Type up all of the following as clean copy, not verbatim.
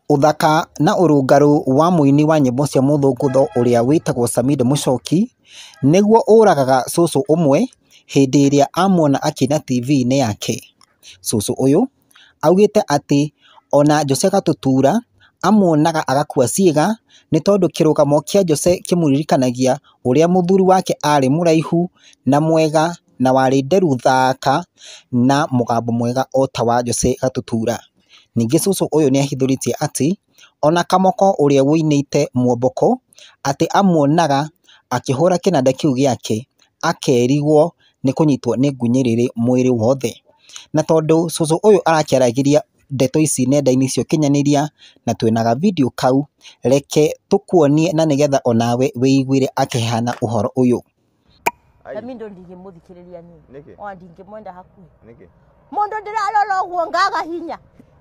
Uthaka na urungaru wa muini wa nyimbo cia muthungutho uria witagwo Samidoh Muchoki niguo uragaga cucu umwe hindi iria amuona akina TV-ini yake. Cucu uyu augite ati ona Jose Gatutura amuonaga agakua ciiga ni tondu kirugamo kia Jose kimuririkanagia uria muthuri wake ari muraihu na mwega na wari nderu thaka na mugambo mwega ota wa Jose Gatutura. Ningi cucu uyu ni ahithuritie ati ona Kamoko uria wuinite muomboko ati amuonaga akihura kinanda kiu giake akerigwo ni kunyitwo ni ngunyiriri mwiri wothe. Na tondu cucu uyu arakiaragiria ndeto ici nenda-ini cio kinyaniria na twinaga video kau, reke tukuonie na nigetha onawe wiiguire akihana uhoro uyu. Samidoh ndingimuthikiriria ni niki o ndingimwenda hakui niki mundu ndirarora uguo ngaga hinya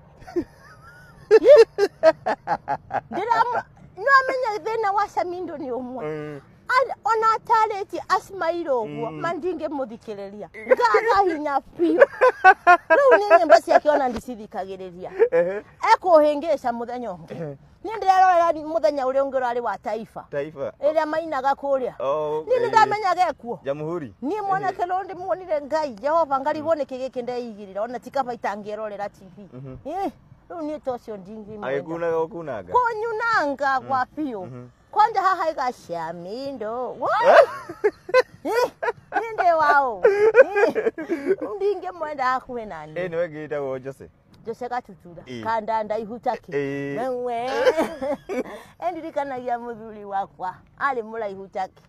no amenya thina wa Samidoh ni umwe ona atarĩtie asmaire ũguo mandingimuthikiriria ngaga hinya biũ. Rĩu nĩ nyĩmbo ciake ona ndicithikagĩrĩria ekũhĩngĩca mũthenya ũngĩ. Niĩ ndĩrerorera mũthenya ũrĩa ũngĩ ũrarĩ wa Taifa ĩrĩa mainaga kũrĩa. Niĩ nĩndamenyaga ekuo Jamhuri. Niĩ mwanake no ndĩmuonire Ngai Jehova ngarigwo nĩkĩ gĩkĩ ndeigĩrĩra ona ti kaba itangĩrorera TV. Rĩu niĩ ta ũcio ndingĩmwenda. Agĩkunaga ũkunaga kũnyunanga gwa biũ. Kwanja haha iga Samidoh ninde wao ndingemwenda hakuhe nani niwe ngĩtagwo Jose Gatutura kandanda ihutaki wewe endirikanagia muthuri wakwa ari muraihu taki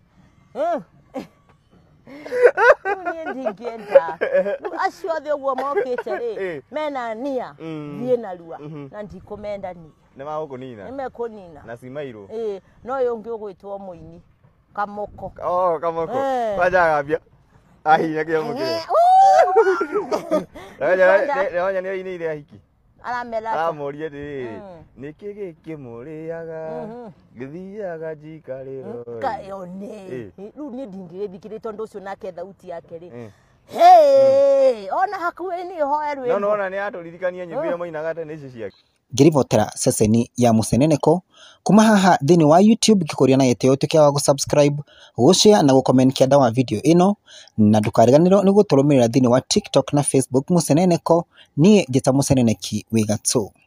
niĩ ndingĩenda acio othe ũguo mokĩte rĩ mena nia thiĩ narua na ndikũmenda ni nĩmagũkũnina nĩmekũnina na cimairũ no ũyũ ũngĩ ũgwĩtwo mũini Kamoko Kamoko kwanja gambia ahinya kĩamũkĩre nĩonya nĩoinĩire ahiki aramoria atĩrĩrĩ nĩkĩ gĩkĩ mũrĩaga ngĩthiaga njikarĩro kayone rĩu niĩ ndingĩgĩthikĩrĩria tondũ ũcio nake thauti yake rĩ ona hakuhĩ nĩhoe rwĩmbo no ona nĩatũririkania nyĩmbo iria mainaga tene ici ciake. Ngirivotera ceceni ya Museneneko kuma haha thini wa YouTube gikuria na yete utuke wa subscribe, gushare na gucomment kianda wa video ino na ndukariganirwo ni guturumirira thini wa TikTok na Facebook Museneneko. Niĩ njĩta Museneneki wĩ Gacû.